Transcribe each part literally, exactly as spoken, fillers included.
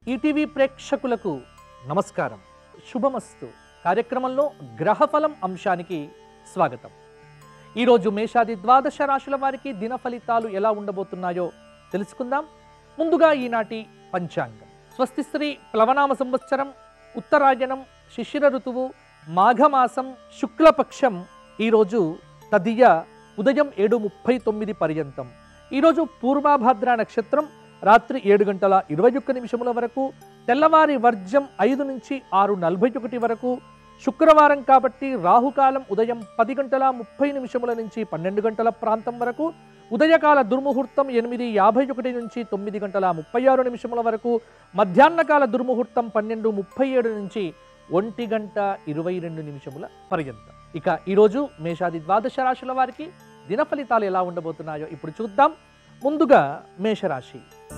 ETV ప్రేక్షకులకు నమస్కారం. శుభమస్తు కార్యక్రమంలో గ్రహఫలం అంశానికి స్వాగతం. ఈరోజు మేషాది ద్వాదశ రాశుల వారికి దిన ఫలితాలు ఎలా ఉండబోతున్నాయో తెలుసుకుందాం. ముందుగా ఈనాటి పంచాంగం. స్వస్తి శ్రీ ప్లవనామ సంవత్సరం, ఉత్తరాయణం, శిశిర ఋతువు, మాఘమాసం, శుక్లపక్షం. ఈరోజు తదియ ఉదయం ఏడు ముప్పై తొమ్మిది పర్యంతం. ఈరోజు పూర్వాభాద్ర నక్షత్రం రాత్రి ఏడు గంటల ఇరవై ఒక్క నిమిషముల వరకు, తెల్లవారి వర్జం ఐదు నుంచి ఆరు నలభై ఒకటి వరకు. శుక్రవారం కాబట్టి రాహుకాలం ఉదయం పది గంటల ముప్పై నిమిషముల నుంచి పన్నెండు గంటల ప్రాంతం వరకు, ఉదయకాల దుర్ముహూర్తం ఎనిమిది యాభై ఒకటి నుంచి తొమ్మిది గంటల ముప్పై ఆరు నిమిషముల వరకు, మధ్యాహ్నకాల దుర్ముహూర్తం పన్నెండు ముప్పై ఏడు నుంచి ఒంటి గంట ఇరవై రెండు నిమిషముల పర్యంతం. ఇక ఈరోజు మేషాది ద్వాదశ రాశుల వారికి దిన ఫలితాలు ఎలా ఉండబోతున్నాయో ఇప్పుడు చూద్దాం. ముందుగా మేషరాశి.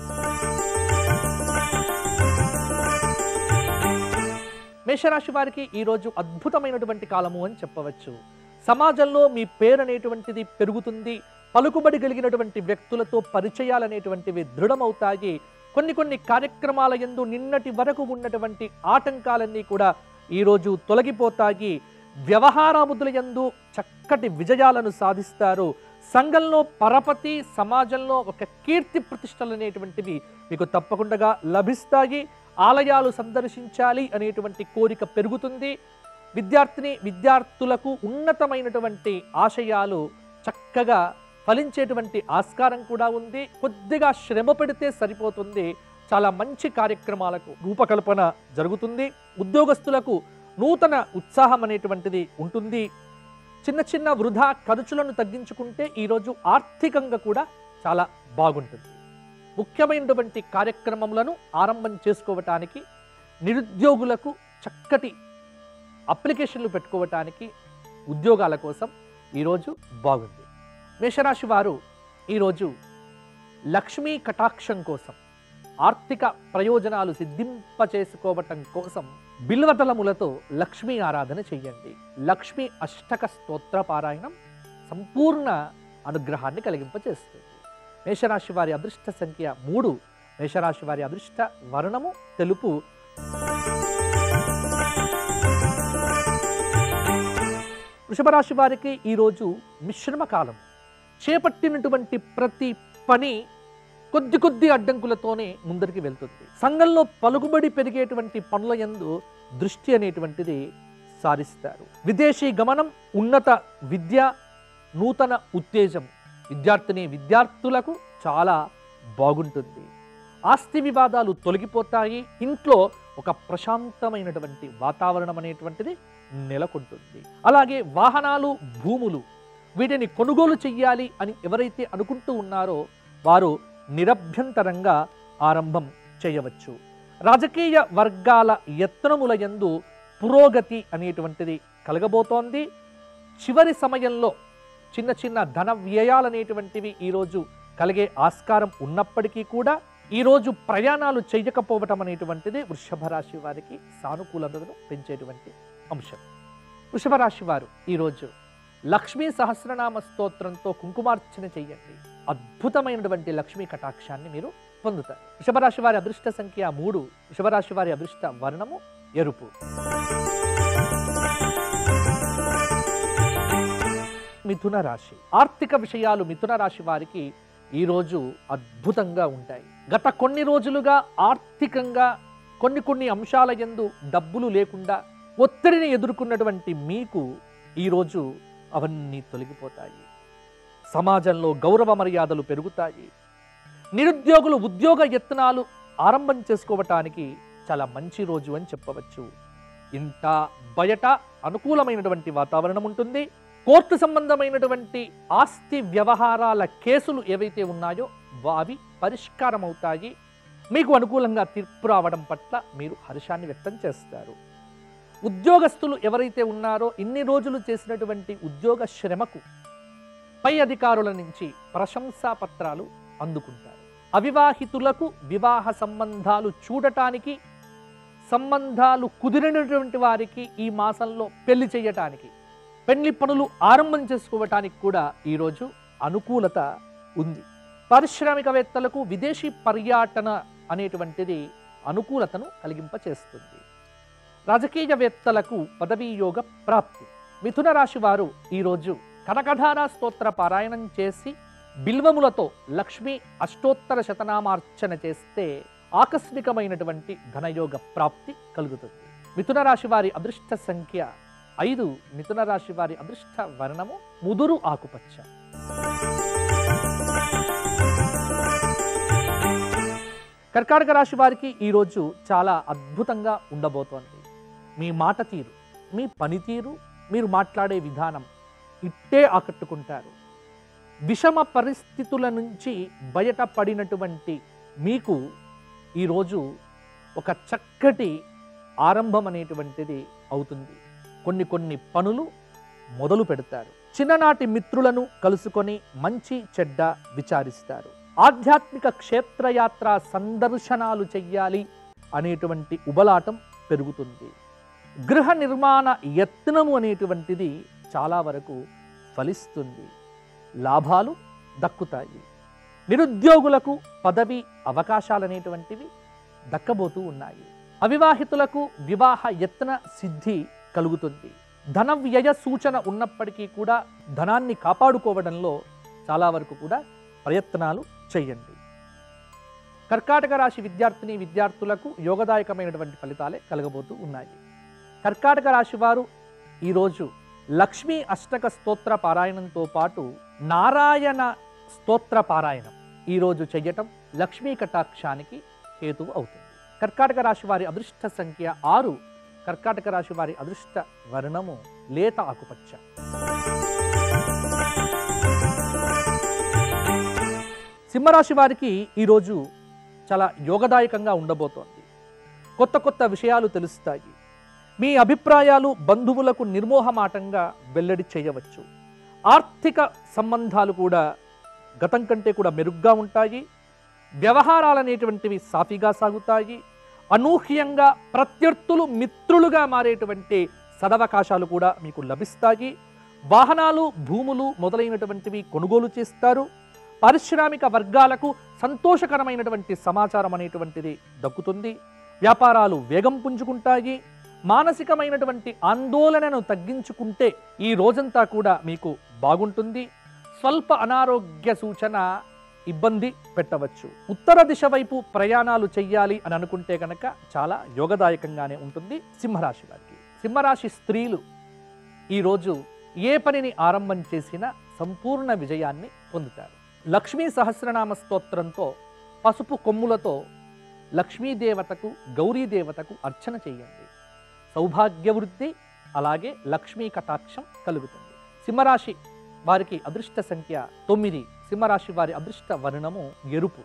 మేషరాశి వారికి ఈరోజు అద్భుతమైనటువంటి కాలము అని చెప్పవచ్చు. సమాజంలో మీ పేరు అనేటువంటిది పెరుగుతుంది. పలుకుబడి కలిగినటువంటి వ్యక్తులతో పరిచయాలనేటువంటివి దృఢమవుతాయి. కొన్ని కొన్ని కార్యక్రమాల యందు నిన్నటి వరకు ఉన్నటువంటి ఆటంకాలన్నీ కూడా ఈరోజు తొలగిపోతాయి. వ్యవహారాముద్దుల యందు చక్కటి విజయాలను సాధిస్తారు. సంఘంలో పరపతి, సమాజంలో ఒక కీర్తి ప్రతిష్టలు అనేటువంటివి మీకు తప్పకుండా లభిస్తాయి. ఆలయాలు సందర్శించాలి అనేటువంటి కోరిక పెరుగుతుంది. విద్యార్థిని విద్యార్థులకు ఉన్నతమైనటువంటి ఆశయాలు చక్కగా ఫలించేటువంటి ఆస్కారం కూడా ఉంది. కొద్దిగా శ్రమ పెడితే సరిపోతుంది. చాలా మంచి కార్యక్రమాలకు రూపకల్పన జరుగుతుంది. ఉద్యోగస్తులకు నూతన ఉత్సాహం అనేటువంటిది ఉంటుంది. చిన్న చిన్న వృధా ఖర్చులను తగ్గించుకుంటే ఈరోజు ఆర్థికంగా కూడా చాలా బాగుంటుంది. ముఖ్యమైనటువంటి కార్యక్రమములను ఆరంభం చేసుకోవటానికి, నిరుద్యోగులకు చక్కటి అప్లికేషన్లు పెట్టుకోవటానికి, ఉద్యోగాల కోసం ఈరోజు బాగుంది. మేషరాశి వారు ఈరోజు లక్ష్మీ కటాక్షం కోసం, ఆర్థిక ప్రయోజనాలు సిద్ధింపచేసుకోవటం కోసం బిల్వదళములతో లక్ష్మీ ఆరాధన చెయ్యండి. లక్ష్మీ అష్టక స్తోత్ర పారాయణం సంపూర్ణ అనుగ్రహాన్ని కలిగింపచేస్తుంది. మేషరాశి వారి అదృష్ట సంఖ్య మూడు. మేషరాశి వారి అదృష్ట వర్ణము తెలుపు. వృషభరాశి వారికి ఈరోజు మిశ్రమ కాలం. చేపట్టినటువంటి ప్రతి పని కొద్ది కొద్ది అడ్డంకులతోనే ముందరికి వెళ్తుంది. సంఘంలో పలుకుబడి పెరిగేటువంటి పనుల యందు దృష్టి అనేటువంటిది సారిస్తారు. విదేశీ గమనం, ఉన్నత విద్య, నూతన ఉత్తేజం విద్యార్థిని విద్యార్థులకు చాలా బాగుంటుంది. ఆస్తి వివాదాలు తొలగిపోతాయి. ఇంట్లో ఒక ప్రశాంతమైనటువంటి వాతావరణం అనేటువంటిది నెలకొంటుంది. అలాగే వాహనాలు, భూములు వీటిని కొనుగోలు చెయ్యాలి అని ఎవరైతే అనుకుంటూ ఉన్నారో వారు నిరభ్యంతరంగా ఆరంభం చేయవచ్చు. రాజకీయ వర్గాల యత్నముల యందు పురోగతి అనేటువంటిది కలగబోతోంది. చివరి సమయంలో చిన్న చిన్న ధన వ్యయాలనేటువంటివి ఈరోజు కలిగే ఆస్కారం ఉన్నప్పటికీ కూడా ఈరోజు ప్రయాణాలు చేయకపోవటం అనేటువంటిది వృషభ రాశి వారికి సానుకూలతను పెంచేటువంటి అంశం. వృషభ రాశి వారు ఈరోజు లక్ష్మీ సహస్రనామ స్తోత్రంతో కుంకుమార్చన చెయ్యండి. అద్భుతమైనటువంటి లక్ష్మీ కటాక్షాన్ని మీరు పొందుతారు. వృషభరాశి వారి అదృష్ట సంఖ్య మూడు. వృషభరాశి వారి అదృష్ట వర్ణము ఎరుపు. మిథున రాశి. ఆర్థిక విషయాలు మిథున రాశి వారికి ఈరోజు అద్భుతంగా ఉంటాయి. గత కొన్ని రోజులుగా ఆర్థికంగా కొన్ని కొన్ని అంశాల యందు డబ్బులు లేకుండా ఒత్తిడిని ఎదుర్కొన్నటువంటి మీకు ఈరోజు అవన్నీ తొలగిపోతాయి. సమాజంలో గౌరవ మర్యాదలు పెరుగుతాయి. నిరుద్యోగులు ఉద్యోగ యత్నాలు ఆరంభం చేసుకోవటానికి చాలా మంచి రోజు అని చెప్పవచ్చు. ఇంట బయట అనుకూలమైనటువంటి వాతావరణం ఉంటుంది. కోర్టు సంబంధమైనటువంటి ఆస్తి వ్యవహారాల కేసులు ఏవైతే ఉన్నాయో అవి పరిష్కారం అవుతాయి. మీకు అనుకూలంగా తీర్పు రావడం పట్ల మీరు హర్షాన్ని వ్యక్తం చేస్తారు. ఉద్యోగస్తులు ఎవరైతే ఉన్నారో ఇన్ని రోజులు చేసినటువంటి ఉద్యోగ శ్రమకు పై అధికారుల నుంచి ప్రశంసా పత్రాలు అందుకుంటారు. అవివాహితులకు వివాహ సంబంధాలు చూడటానికి, సంబంధాలు కుదిరినటువంటి వారికి ఈ మాసంలో పెళ్లి చేయటానికి, పెళ్లి పనులు ఆరంభం చేసుకోవటానికి కూడా ఈరోజు అనుకూలత ఉంది. పారిశ్రామికవేత్తలకు విదేశీ పర్యటన అనేటువంటిది అనుకూలతను కలిగింపచేస్తుంది. రాజకీయవేత్తలకు పదవీయోగ ప్రాప్తి. మిథున రాశి వారు ఈరోజు కనకధార స్తోత్ర పారాయణం చేసి బిల్వములతో లక్ష్మీ అష్టోత్తర శతనామార్చన చేస్తే ఆకస్మికమైనటువంటి ధనయోగ ప్రాప్తి కలుగుతుంది. మిథున రాశి వారి అదృష్ట సంఖ్య ఐదు. మిథున రాశి వారి అదృష్ట వర్ణము ముదురు ఆకుపచ్చ. కర్కాటక రాశి వారికి ఈరోజు చాలా అద్భుతంగా ఉండబోతోంది. మీ మాట తీరు, మీ పనితీరు, మీరు మాట్లాడే విధానం ఇట్టే ఆకట్టుకుంటారు. విషమ పరిస్థితుల నుంచి బయటపడినటువంటి మీకు ఈరోజు ఒక చక్కటి ఆరంభం అనేటువంటిది అవుతుంది. కొన్ని కొన్ని పనులు మొదలు పెడతారు. చిన్ననాటి మిత్రులను కలుసుకొని మంచి చెడ్డ విచారిస్తారు. ఆధ్యాత్మిక క్షేత్రయాత్ర సందర్శనాలు చెయ్యాలి అనేటువంటి ఉబలాటం పెరుగుతుంది. గృహ నిర్మాణ యత్నము అనేటువంటిది చాలా వరకు ఫలిస్తుంది. లాభాలు దక్కుతాయి. నిరుద్యోగులకు పదవి అవకాశాలు అనేటువంటివి దక్కబోతూ ఉన్నాయి. అవివాహితులకు వివాహ యత్న సిద్ధి కలుగుతుంది. ధన వ్యయ సూచన ఉన్నప్పటికీ కూడా ధనాన్ని కాపాడుకోవడంలో చాలా వరకు కూడా ప్రయత్నాలు చేయండి. కర్కాటక రాశి విద్యార్థిని విద్యార్థులకు యోగదాయకమైనటువంటి ఫలితాలే కలగబోతూ ఉన్నాయి. కర్కాటక రాశి వారు ఈరోజు లక్ష్మీ అష్టక స్తోత్ర పారాయణంతో పాటు నారాయణ స్తోత్ర పారాయణం ఈరోజు చెయ్యటం లక్ష్మీ కటాక్షానికి హేతువు అవుతుంది. కర్కాటక రాశి వారి అదృష్ట సంఖ్య ఆరు. కర్కాటక రాశి వారి అదృష్ట వర్ణము లేత ఆకుపచ్చ. సింహరాశి వారికి ఈరోజు చాలా యోగదాయకంగా ఉండబోతోంది. కొత్త కొత్త విషయాలు తెలుస్తాయి. మీ అభిప్రాయాలు బంధువులకు నిర్మోహమాటంగా వెల్లడి చేయవచ్చు. ఆర్థిక సంబంధాలు కూడా గతం కంటే కూడా మెరుగ్గా ఉంటాయి. వ్యవహారాలు అనేటువంటివి సాఫీగా సాగుతాయి. అనూహ్యంగా ప్రత్యర్థులు మిత్రులుగా మారేటువంటి సదవకాశాలు కూడా మీకు లభిస్తాయి. వాహనాలు భూములు మొదలైనటువంటివి కొనుగోలు చేస్తారు. పారిశ్రామిక వర్గాలకు సంతోషకరమైనటువంటి సమాచారం అనేటువంటిది దక్కుతుంది. వ్యాపారాలు వేగం పుంజుకుంటాయి. మానసికమైనటువంటి ఆందోళనను తగ్గించుకుంటే ఈ రోజంతా కూడా మీకు బాగుంటుంది. స్వల్ప అనారోగ్య సూచన ఇబ్బంది పెట్టవచ్చు. ఉత్తర దిశ వైపు ప్రయాణాలు చెయ్యాలి అని అనుకుంటే కనుక చాలా యోగదాయకంగానే ఉంటుంది సింహరాశి వారికి. సింహరాశి స్త్రీలు ఈరోజు ఏ పనిని ఆరంభం చేసినా సంపూర్ణ విజయాన్ని పొందుతారు. లక్ష్మీ సహస్రనామ స్తోత్రంతో పసుపు కొమ్ములతో లక్ష్మీదేవతకు గౌరీదేవతకు అర్చన చేయండి. సౌభాగ్యవృద్ధి అలాగే లక్ష్మీ కటాక్షం కలుగుతుంది. సింహరాశి వారికి అదృష్ట సంఖ్య తొమ్మిది. సింహరాశి వారి అదృష్ట వర్ణము ఎరుపు.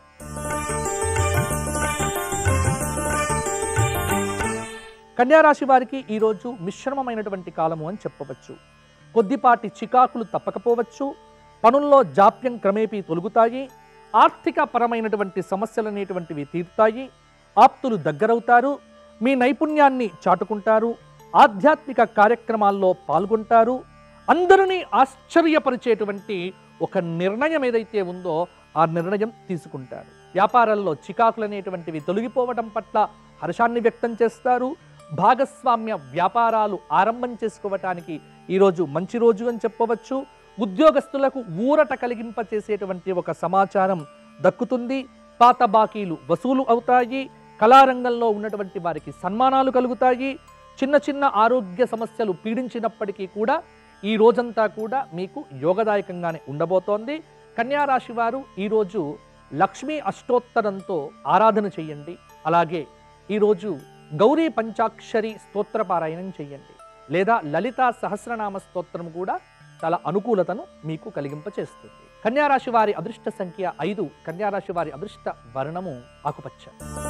కన్యారాశి వారికి ఈరోజు మిశ్రమమైనటువంటి కాలము అని చెప్పవచ్చు. కొద్దిపాటి చికాకులు తప్పకపోవచ్చు. పనుల్లో జాప్యం క్రమేపీ తొలుగుతాయి. ఆర్థిక పరమైనటువంటి సమస్యలు అనేటువంటివి తీరుతాయి. ఆప్తులు దగ్గరవుతారు. మీ నైపుణ్యాన్ని చాటుకుంటారు. ఆధ్యాత్మిక కార్యక్రమాల్లో పాల్గొంటారు. అందరినీ ఆశ్చర్యపరిచేటువంటి ఒక నిర్ణయం ఏదైతే ఉందో ఆ నిర్ణయం తీసుకుంటారు. వ్యాపారాల్లో చికాకులు అనేటువంటివి తొలగిపోవడం పట్ల హర్షాన్ని వ్యక్తం చేస్తారు. భాగస్వామ్య వ్యాపారాలు ఆరంభం చేసుకోవటానికి ఈరోజు మంచి రోజు అని చెప్పవచ్చు. ఉద్యోగస్తులకు ఊరట కలిగింపచేసేటువంటి ఒక సమాచారం దక్కుతుంది. పాత బాకీలు వసూలు అవుతాయి. కళారంగంలో ఉన్నటువంటి వారికి సన్మానాలు కలుగుతాయి. చిన్న చిన్న ఆరోగ్య సమస్యలు పీడించినప్పటికీ కూడా ఈ రోజంతా కూడా మీకు యోగదాయకంగానే ఉండబోతోంది. కన్యారాశి వారు ఈరోజు లక్ష్మీ అష్టోత్తరంతో ఆరాధన చెయ్యండి. అలాగే ఈరోజు గౌరీ పంచాక్షరి స్తోత్ర పారాయణం చెయ్యండి. లేదా లలితా సహస్రనామ స్తోత్రం కూడా చాలా అనుకూలతను మీకు కలిగింపచేస్తుంది. కన్యారాశి వారి అదృష్ట సంఖ్య ఐదు. కన్యారాశి వారి అదృష్ట వర్ణము ఆకుపచ్చ.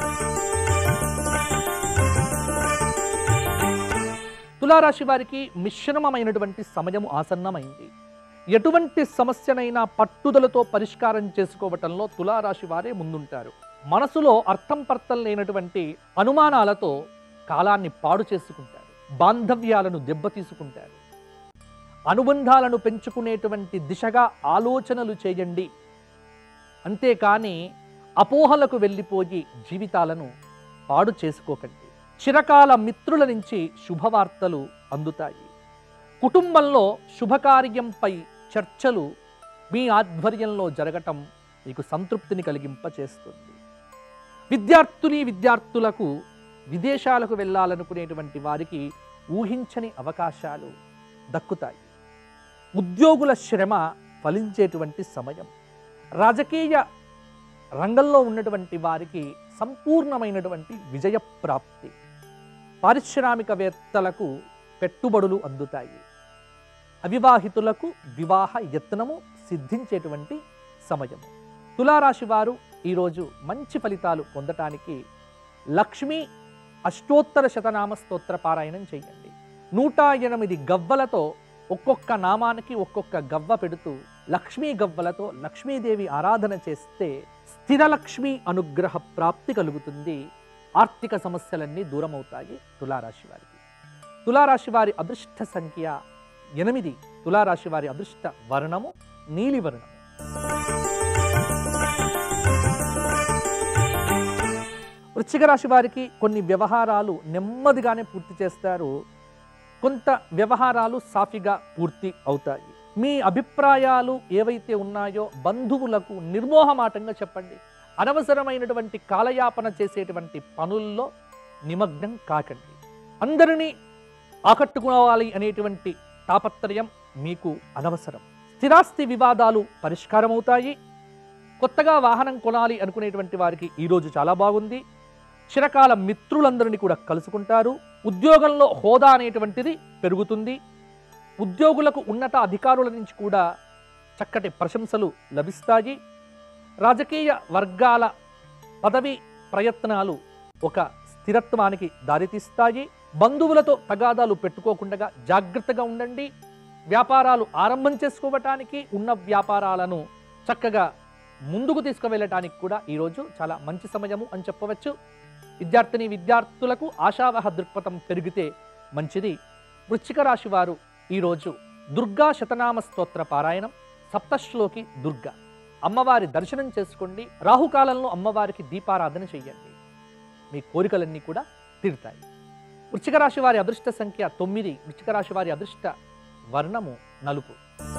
తులారాశి వారికి మిశ్రమమైనటువంటి సమయము ఆసన్నమైంది. ఎటువంటి సమస్యనైనా పట్టుదలతో పరిష్కారం చేసుకోవటంలో తులారాశి వారే ముందుంటారు. మనసులో అర్థం పర్థం లేనటువంటి అనుమానాలతో కాలాన్ని పాడు చేసుకుంటారు. బాంధవ్యాలను దెబ్బతీసుకుంటారు. అనుబంధాలను పెంచుకునేటువంటి దిశగా ఆలోచనలు చేయండి. అంతేకాని అపోహలకు వెళ్ళిపోయి జీవితాలను పాడు చేసుకోకండి. చిరకాల మిత్రుల నుంచి శుభవార్తలు అందుతాయి. కుటుంబంలో శుభకార్యంపై చర్చలు మీ ఆధ్వర్యంలో జరగటం మీకు సంతృప్తిని కలిగింపచేస్తుంది. విద్యార్థుని విద్యార్థులకు విదేశాలకు వెళ్ళాలనుకునేటువంటి వారికి ఊహించని అవకాశాలు దక్కుతాయి. ఉద్యోగుల శ్రమ ఫలించేటువంటి సమయం. రాజకీయ రంగంలో ఉన్నటువంటి వారికి సంపూర్ణమైనటువంటి విజయప్రాప్తి. పారిశ్రామికవేత్తలకు పెట్టుబడులు అందుతాయి. అవివాహితులకు వివాహ యత్నము సిద్ధించేటువంటి సమయం. తులారాశి వారు ఈరోజు మంచి ఫలితాలు పొందటానికి లక్ష్మీ అష్టోత్తర శతనామ స్తోత్ర పారాయణం చేయండి. నూట ఎనిమిది గవ్వలతో ఒక్కొక్క నామానికి ఒక్కొక్క గవ్వ పెడుతూ లక్ష్మీ గవ్వలతో లక్ష్మీదేవి ఆరాధన చేస్తే స్థిరలక్ష్మి అనుగ్రహ ప్రాప్తి కలుగుతుంది. ఆర్థిక సమస్యలన్నీ దూరమవుతాయి తులారాశి వారికి. తులారాశి వారి అదృష్ట సంఖ్య ఎనిమిది. తులారాశి వారి అదృష్ట వర్ణము నీలివర్ణము. వృశ్చిక రాశి వారికి కొన్ని వ్యవహారాలు నెమ్మదిగానే పూర్తి చేస్తారు. కొంత వ్యవహారాలు సాఫీగా పూర్తి అవుతాయి. మీ అభిప్రాయాలు ఏవైతే ఉన్నాయో బంధువులకు నిర్మోహమాటంగా చెప్పండి. అనవసరమైనటువంటి కాలయాపన చేసేటువంటి పనుల్లో నిమగ్నం కాకండి. అందరినీ ఆకట్టుకోవాలి అనేటువంటి తాపత్రయం మీకు అనవసరం. స్థిరాస్తి వివాదాలు పరిష్కారమవుతాయి. కొత్తగా వాహనం కొనాలి అనుకునేటువంటి వారికి ఈరోజు చాలా బాగుంది. చిరకాల మిత్రులందరినీ కూడా కలుసుకుంటారు. ఉద్యోగంలో హోదా అనేటువంటిది పెరుగుతుంది. ఉద్యోగులకు ఉన్నత అధికారుల నుంచి కూడా చక్కటి ప్రశంసలు లభిస్తాయి. రాజకీయ వర్గాల పదవి ప్రయత్నాలు ఒక స్థిరత్వానికి దారితీస్తాయి. బంధువులతో తగాదాలు పెట్టుకోకుండా జాగ్రత్తగా ఉండండి. వ్యాపారాలు ఆరంభం చేసుకోవటానికి ఉన్న వ్యాపారాలను చక్కగా ముందుకు తీసుకువెళ్ళటానికి కూడా ఈరోజు చాలా మంచి సమయము అని చెప్పవచ్చు. విద్యార్థిని విద్యార్థులకు ఆశావహ దృక్పథం పెరిగితే మంచిది. వృశ్చిక రాశి వారు ఈరోజు దుర్గా శతనామ స్తోత్ర పారాయణం, సప్తశ్లోకి దుర్గా అమ్మవారి దర్శనం చేసుకోండి. రాహుకాలంలో అమ్మవారికి దీపారాధన చెయ్యండి. మీ కోరికలన్నీ కూడా తీరుతాయి. వృశ్చిక రాశి వారి అదృష్ట సంఖ్య తొమ్మిది. వృశ్చిక రాశి వారి అదృష్ట వర్ణము నలుపు.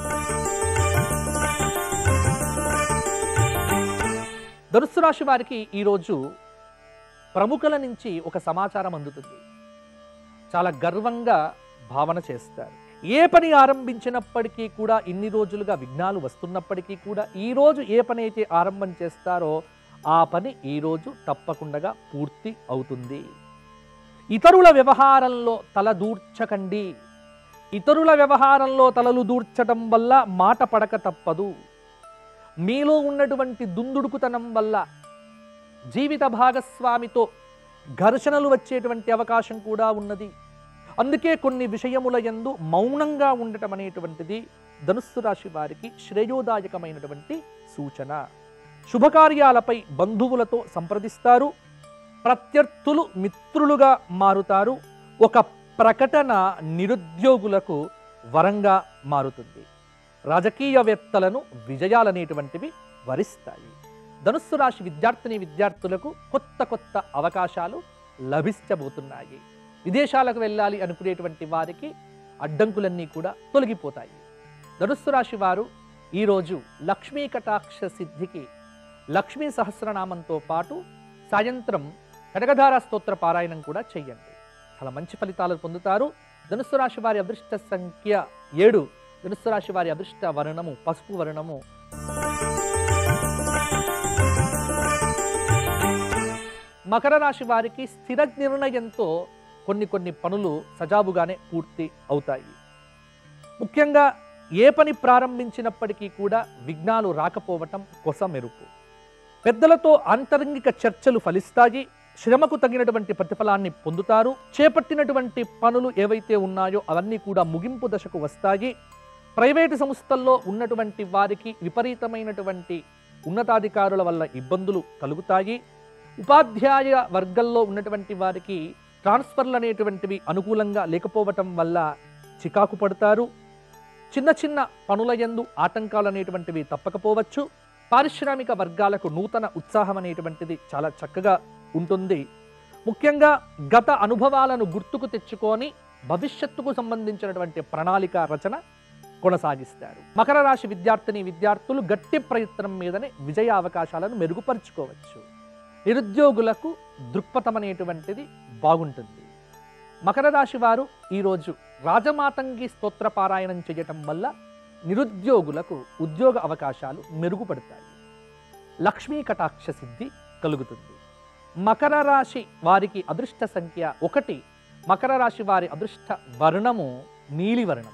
ధనుస్సు రాశి వారికి ఈరోజు ప్రముఖుల నుంచి ఒక సమాచారం అందుతుంది. చాలా గర్వంగా భావన చేస్తారు. ఏ పని ఆరంభించినప్పటికీ కూడా ఇన్ని రోజులుగా విఘ్నాలు వస్తున్నప్పటికీ కూడా ఈరోజు ఏ పని అయితే ఆరంభం చేస్తారో ఆ పని ఈరోజు తప్పకుండా పూర్తి అవుతుంది. ఇతరుల వ్యవహారంలో తల దూర్చకండి. ఇతరుల వ్యవహారంలో తలలు దూర్చటం వల్ల మాట పడక తప్పదు. మీలో ఉన్నటువంటి దుందుడుకుతనం వల్ల జీవిత భాగస్వామితో ఘర్షణలు వచ్చేటువంటి అవకాశం కూడా ఉన్నది. అందుకే కొన్ని విషయముల యందు మౌనంగా ఉండటం అనేటువంటిది ధనుస్సు రాశి వారికి శ్రేయోదాయకమైనటువంటి సూచన. శుభకార్యాలపై బంధువులతో సంప్రదిస్తారు. ప్రత్యర్థులు మిత్రులుగా మారుతారు. ఒక ప్రకటన నిరుద్యోగులకు వరంగా మారుతుంది. రాజకీయవేత్తలను విజయాలనేటువంటివి వరిస్తాయి. ధనుస్సు రాశి విద్యార్థిని విద్యార్థులకు కొత్త కొత్త అవకాశాలు లభించబోతున్నాయి. విదేశాలకు వెళ్ళాలి అనుకునేటువంటి వారికి అడ్డంకులన్నీ కూడా తొలగిపోతాయి. ధనుస్సు రాశి వారు ఈరోజు లక్ష్మీ కటాక్ష సిద్ధికి లక్ష్మీ సహస్రనామంతో పాటు సాయంత్రం కనకధార స్తోత్ర పారాయణం కూడా చెయ్యండి. చాలా మంచి ఫలితాలు పొందుతారు. ధనుస్సు రాశి వారి అదృష్ట సంఖ్య ఏడు. ధనుస్సు రాశి వారి అదృష్ట వర్ణము పసుపు వర్ణము. మకర రాశి వారికి స్థిర నిర్ణయంతో కొన్ని కొన్ని పనులు సజావుగానే పూర్తి అవుతాయి. ముఖ్యంగా ఏ పని ప్రారంభించినప్పటికీ కూడా విఘ్నాలు రాకపోవటం కొసమెరుపు. పెద్దలతో ఆంతరంగిక చర్చలు ఫలిస్తాయి. శ్రమకు తగినటువంటి ప్రతిఫలాన్ని పొందుతారు. చేపట్టినటువంటి పనులు ఏవైతే ఉన్నాయో అవన్నీ కూడా ముగింపు దశకు వస్తాయి. ప్రైవేటు సంస్థల్లో ఉన్నటువంటి వారికి విపరీతమైనటువంటి ఉన్నతాధికారుల వల్ల ఇబ్బందులు కలుగుతాయి. ఉపాధ్యాయ వర్గంలో ఉన్నటువంటి వారికి ట్రాన్స్ఫర్లు అనేటువంటివి అనుకూలంగా లేకపోవటం వల్ల చికాకు పడతారు. చిన్న చిన్న పనుల యందు ఆటంకాలు అనేటువంటివి తప్పకపోవచ్చు. పారిశ్రామిక వర్గాలకు నూతన ఉత్సాహం అనేటువంటిది చాలా చక్కగా ఉంటుంది. ముఖ్యంగా గత అనుభవాలను గుర్తుకు తెచ్చుకొని భవిష్యత్తుకు సంబంధించినటువంటి ప్రణాళిక రచన కొనసాగిస్తారు. మకర రాశి విద్యార్థిని విద్యార్థులు గట్టి ప్రయత్నం మీదనే విజయ అవకాశాలను మెరుగుపరుచుకోవచ్చు. నిరుద్యోగులకు దృక్పథం అనేటువంటిది బాగుంటుంది. మకర రాశి వారు ఈరోజు రాజమాతంగి స్తోత్ర పారాయణం చేయటం వల్ల నిరుద్యోగులకు ఉద్యోగ అవకాశాలు మెరుగుపడతాయి. లక్ష్మీ కటాక్ష సిద్ధి కలుగుతుంది. మకర రాశి వారికి అదృష్ట సంఖ్య ఒకటి. మకర రాశి వారి అదృష్ట వర్ణము నీలివర్ణం.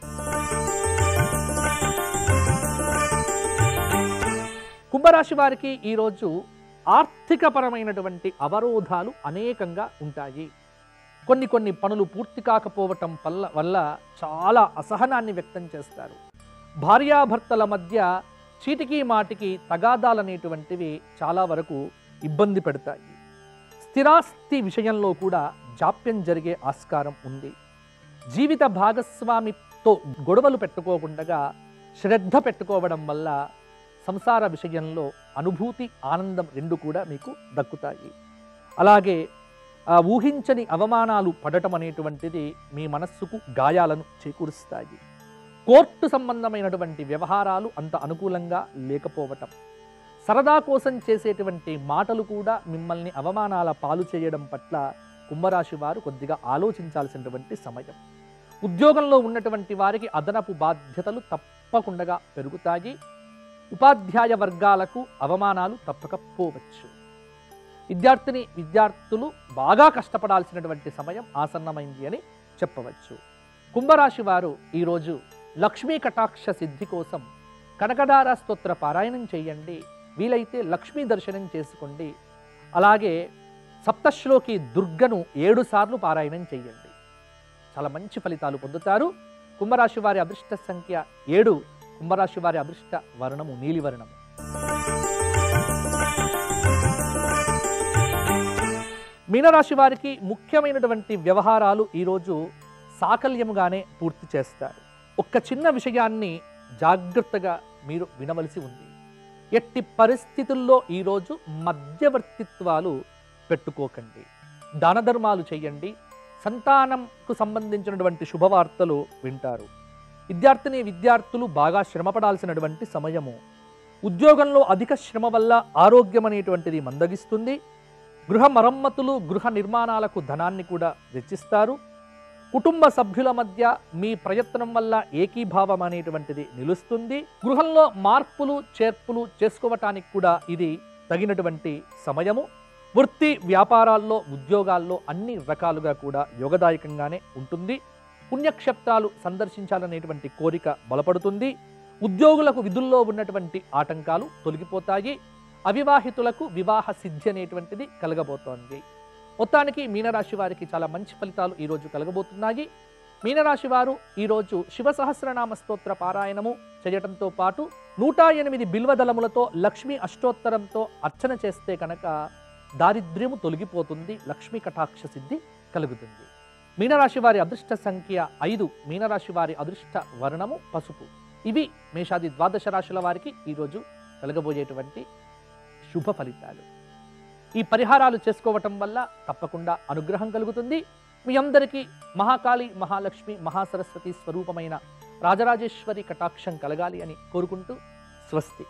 కుంభరాశి వారికి ఈరోజు ఆర్థికపరమైనటువంటి అవరోధాలు అనేకంగా ఉంటాయి. కొన్ని కొన్ని పనులు పూర్తి కాకపోవటం వల్ల వల్ల చాలా అసహనాన్ని వ్యక్తం చేస్తారు. భార్యాభర్తల మధ్య చీటికి మాటికి తగాదాలనేటువంటివి చాలా వరకు ఇబ్బంది పెడతాయి. స్థిరాస్తి విషయంలో కూడా జాప్యం జరిగే ఆస్కారం ఉంది. జీవిత భాగస్వామితో గొడవలు పెట్టుకోకుండా శ్రద్ధ పెట్టుకోవడం వల్ల సంసార విషయంలో అనుభూతి ఆనందం రెండు కూడా మీకు దక్కుతాయి. అలాగే ఊహించని అవమానాలు పడటం అనేటువంటిది మీ మనస్సుకు గాయాలను చేకూరుస్తాయి. కోర్టు సంబంధమైనటువంటి వ్యవహారాలు అంత అనుకూలంగా లేకపోవటం, సరదా కోసం చేసేటువంటి మాటలు కూడా మిమ్మల్ని అవమానాల పాలు చేయడం పట్ల కుంభరాశి వారు కొద్దిగా ఆలోచించాల్సినటువంటి సమయం. ఉద్యోగంలో ఉన్నటువంటి వారికి అదనపు బాధ్యతలు తప్పకుండా పెరుగుతాయి. ఉపాధ్యాయ వర్గాలకు అవమానాలు తప్పకపోవచ్చు. విద్యార్థిని విద్యార్థులు బాగా కష్టపడాల్సినటువంటి సమయం ఆసన్నమైంది అని చెప్పవచ్చు. కుంభరాశి వారు ఈరోజు లక్ష్మీ కటాక్ష సిద్ధి కోసం కనకదార స్తోత్ర పారాయణం చేయండి. వీలైతే లక్ష్మీ దర్శనం చేసుకోండి. అలాగే సప్తశ్లోకి దుర్గను ఏడు సార్లు పారాయణం చేయండి. చాలా మంచి ఫలితాలు పొందుతారు. కుంభరాశి వారి అదృష్ట సంఖ్య ఏడు. కుంభరాశి వారి అదృష్ట వర్ణము నీలివర్ణము. మీనరాశి వారికి ముఖ్యమైనటువంటి వ్యవహారాలు ఈరోజు సాకల్యముగానే పూర్తి చేస్తారు. ఒక్క చిన్న విషయాన్ని జాగ్రత్తగా మీరు వినవలసి ఉంది. ఎట్టి పరిస్థితుల్లో ఈరోజు మధ్యవర్తిత్వాలు పెట్టుకోకండి. దాన ధర్మాలు చేయండి. సంతానంకు సంబంధించినటువంటి శుభవార్తలు వింటారు. విద్యార్థిని విద్యార్థులు బాగా శ్రమపడాల్సినటువంటి సమయము. ఉద్యోగంలో అధిక శ్రమ వల్ల ఆరోగ్యం అనేటువంటిది మందగిస్తుంది. గృహ మరమ్మతులు గృహ నిర్మాణాలకు ధనాన్ని కూడా వెచ్చిస్తారు. కుటుంబ సభ్యుల మధ్య మీ ప్రయత్నం వల్ల ఏకీభావం అనేటువంటిది నిలుస్తుంది. గృహంలో మార్పులు చేర్పులు చేసుకోవటానికి కూడా ఇది తగినటువంటి సమయము. వృత్తి వ్యాపారాల్లో ఉద్యోగాల్లో అన్ని రకాలుగా కూడా యోగదాయకంగానే ఉంటుంది. పుణ్యక్షేత్రాలు సందర్శించాలనేటువంటి కోరిక బలపడుతుంది. ఉద్యోగులకు విధుల్లో ఉన్నటువంటి ఆటంకాలు తొలగిపోతాయి. అవివాహితులకు వివాహ సిద్ధి అనేటువంటిది కలగబోతోంది. మొత్తానికి మీనరాశి వారికి చాలా మంచి ఫలితాలు ఈరోజు కలగబోతున్నాయి. మీనరాశి వారు ఈరోజు శివ సహస్రనామ స్తోత్ర పారాయణము చేయటంతో పాటు నూట ఎనిమిది బిల్వదళములతో లక్ష్మీ అష్టోత్తరంతో అర్చన చేస్తే కనుక దారిద్ర్యము తొలగిపోతుంది. లక్ష్మీ కటాక్ష సిద్ధి కలుగుతుంది. మీనరాశి వారి అదృష్ట సంఖ్య ఐదు. మీనరాశి వారి అదృష్ట వర్ణము పసుపు. ఇవి మేషాది ద్వాదశ రాశుల వారికి ఈరోజు కలగబోయేటువంటి శుభ ఫలితాలు. ఈ పరిహారాలు చేసుకోవటం వల్ల తప్పకుండా అనుగ్రహం కలుగుతుంది. మీ అందరికీ మహాకాళి మహాలక్ష్మి మహాసరస్వతి స్వరూపమైన రాజరాజేశ్వరి కటాక్షం కలగాలి అని కోరుకుంటూ స్వస్తి.